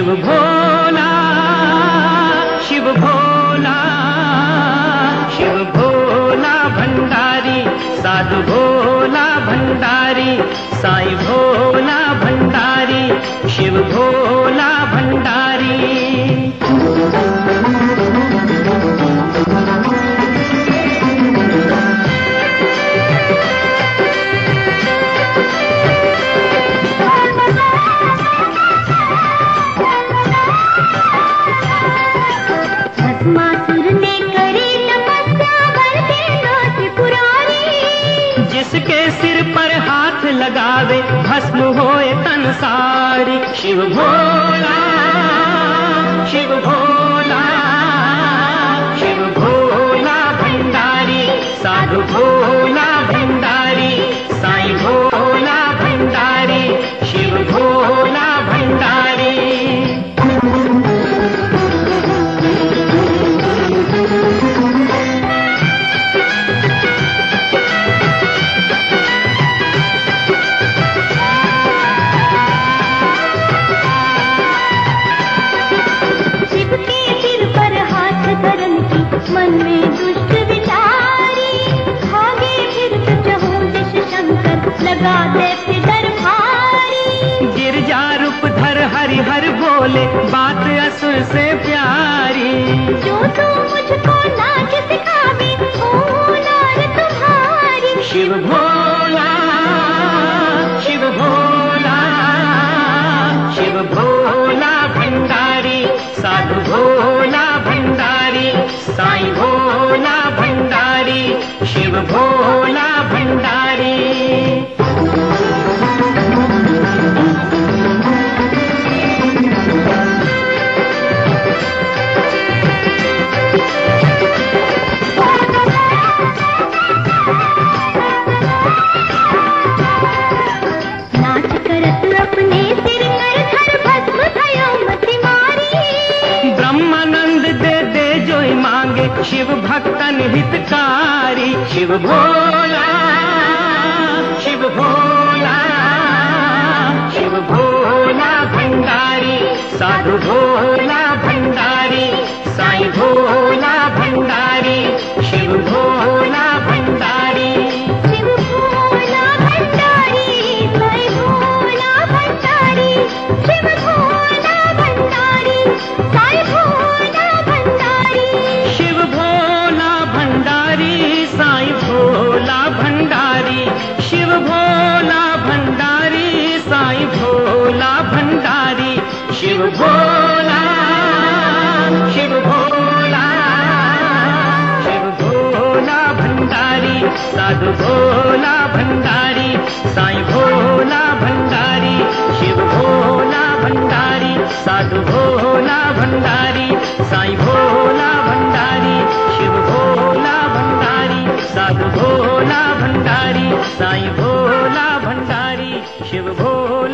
शिव भोला, शिव भोला, शिव भोला भंडारी, साधु भोला भंडारी, साईं भोला भंडारी, शिव भोला भंडारी। भस्मासुर ने करी तपस्या करके नाथ पुरारी, जिसके सिर पर हाथ लगावे भस्म होए तन सारी। शिव भोला, शिव भोला, शिव भोला भंडारी, साधु भोला भंडारी, साईं भोला भंडारी, शिव भोला भंडारी। मन में दुष्ट विचारी, भागे फिर चहु दिश शंकर, लगाते फिर डर भारी। गिरजा रूप धर हरि हर बोले, बात असुर से प्यारी। जो तू मुझको नाच सिखावे, ओ नार तुम्हारी। शिव भोला, शिव भोला, शिव भोला भंडारी, साधु भोला भंडारी, साईं भोला भंडारी, शिव भोला भंडारी। नाच करत अपने सिर कर धर भस्म भयो मति मारी। ब्रह्मानंद दे दे जो मांगे, शिव भक्तन हितकारी। शिव भोला, शिव भोला, शिव भोला भंडारी, साधु भोला भंडारी, साईं भोला भंडारी, शिव भोला भंडारी। शिव भोला भंडारी, साईं भोला भंडारी, शिव भोला भंडारी, साईं भोला भंडारी। शिव भोला भंडारी, साईं भोला भंडारी, शिव भोला भंडारी, साईं भोला भंडारी। शिव भोला, शिव भोला, शिव भोला भंडारी, साधु भोला भंडारी, साईं भोला भंडारी, शिव भोला भंडारी, साधु भोला भंडारी, साईं भोला भंडारी, शिव भोला भंडारी, साधु भोला भंडारी, साईं भोला भंडारी, शिव भोला